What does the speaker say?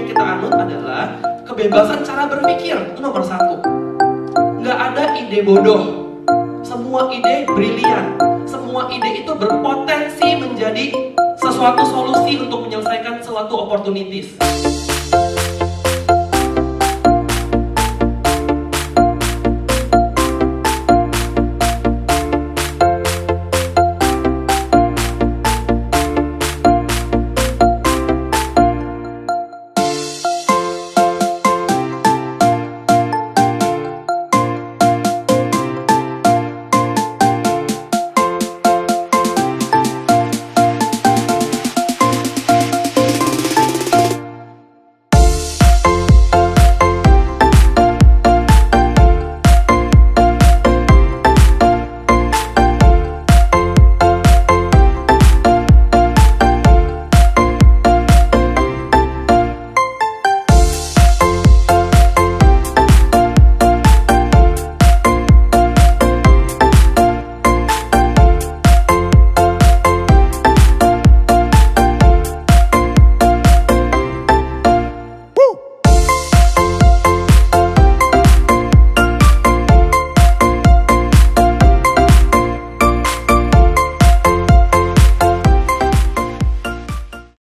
kita anut adalah kebebasan cara berpikir. Itu nomor satu. Nggak ada ide bodoh. Semua ide brilian. Semua ide itu berpotensi menjadi sesuatu solusi untuk menyelesaikan suatu opportunities.